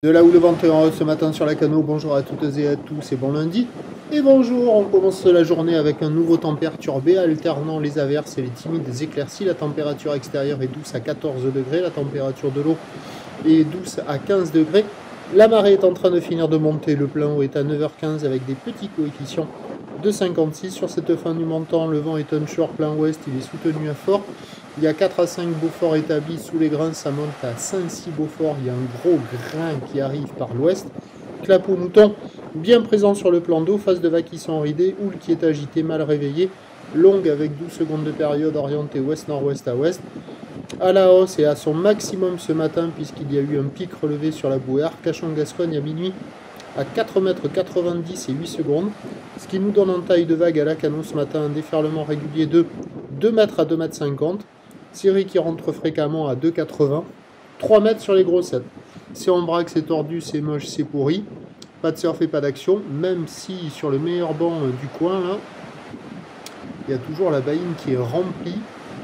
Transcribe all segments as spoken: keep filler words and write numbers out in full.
De là où le vent est en haut ce matin sur la Cano, bonjour à toutes et à tous, c'est bon lundi. Et bonjour, on commence la journée avec un nouveau temps perturbé, alternant les averses et les timides éclaircies. La température extérieure est douce à quatorze degrés, la température de l'eau est douce à quinze degrés. La marée est en train de finir de monter, le plein eau est à neuf heures quinze avec des petits coefficients de cinquante-six. Sur cette fin du montant, le vent est onshore plein ouest, il est soutenu à fort. Il y a quatre à cinq Beaufort établis sous les grains, ça monte à cinq six Beaufort. Il y a un gros grain qui arrive par l'ouest. Clapot mouton bien présent sur le plan d'eau, phase de vagues qui sont ridées, houle qui est agitée, mal réveillée, longue avec douze secondes de période orientée ouest-nord-ouest à ouest. À la hausse et à son maximum ce matin puisqu'il y a eu un pic relevé sur la bouée Arcachon-Gascogne à minuit à quatre mètres quatre-vingt-dix et huit secondes, ce qui nous donne en taille de vague à la Cano ce matin un déferlement régulier de deux mètres à deux mètres cinquante. Série qui rentre fréquemment à deux mètres quatre-vingts, trois mètres sur les grossettes. C'est en braque, c'est tordu, c'est moche, c'est pourri. Pas de surf et pas d'action, même si sur le meilleur banc du coin, là, il y a toujours la baïne qui est remplie.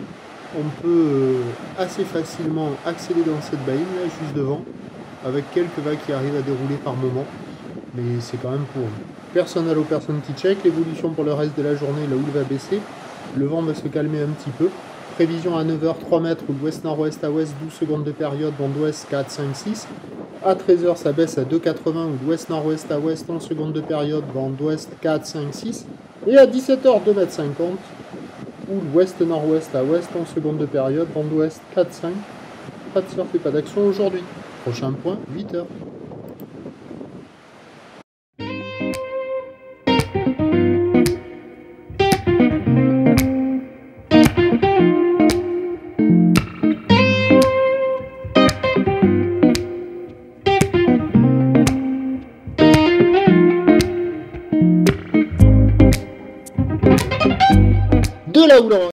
On peut assez facilement accéder dans cette baïne, là, juste devant, avec quelques vagues qui arrivent à dérouler par moment. Mais c'est quand même pour personnel aux personnes qui check. L'évolution pour le reste de la journée, la houle va baisser. Le vent va se calmer un petit peu. Prévision à neuf heures, trois mètres, ou d'ouest-nord-ouest à ouest, douze secondes de période, vent d'ouest quatre, cinq, six. À treize heures, ça baisse à deux mètres quatre-vingts, ou d'ouest-nord-ouest à ouest, onze secondes de période, vent d'ouest quatre, cinq, six. Et à dix-sept heures, deux mètres cinquante, ou d'ouest-nord-ouest à ouest, onze secondes de période, vent d'ouest quatre, cinq. Pas de surf et pas d'action aujourd'hui. Prochain point, huit heures. De là où l'on